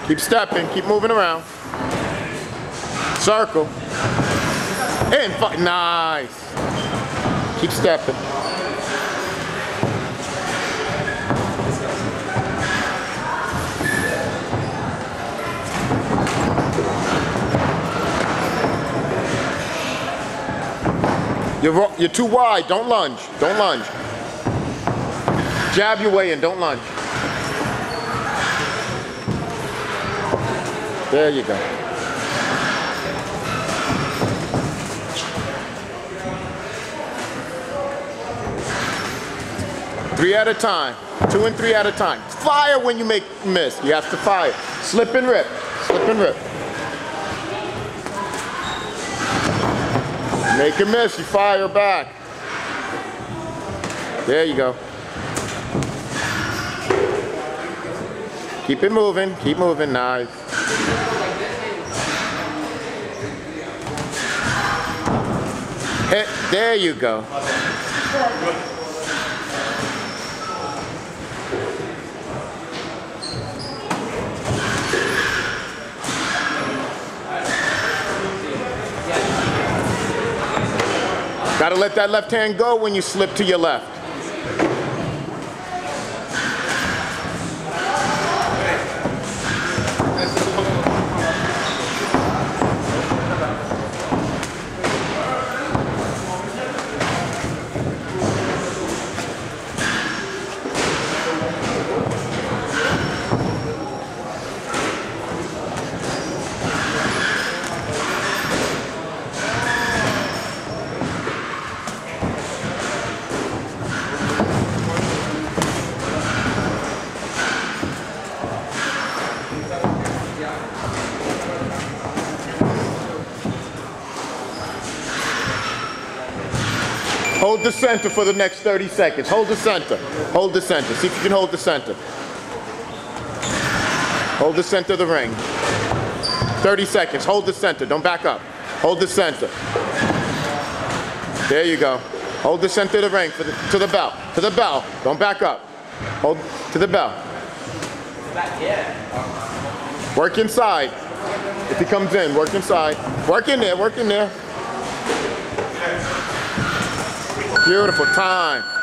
Keep stepping, keep moving around. Circle. And nice. Keep stepping. You're too wide. Don't lunge. Don't lunge. Jab your way in. Don't lunge. There you go. Three at a time. 2 and 3 at a time. Fire when you miss. You have to fire. Slip and rip. Slip and rip. Make a miss, you fire back. There you go. Keep it moving, nice. Hit, there you go. Gotta let that left hand go when you slip to your left. Hold the center for the next 30 seconds. Hold the center. Hold the center. See if you can hold the center. Hold the center of the ring. 30 seconds. Hold the center. Don't back up. Hold the center. There you go. Hold the center of the ring to the bell. To the bell. Don't back up. Hold to the bell. Work inside. If he comes in, work inside. Work in there. Work in there. Beautiful time.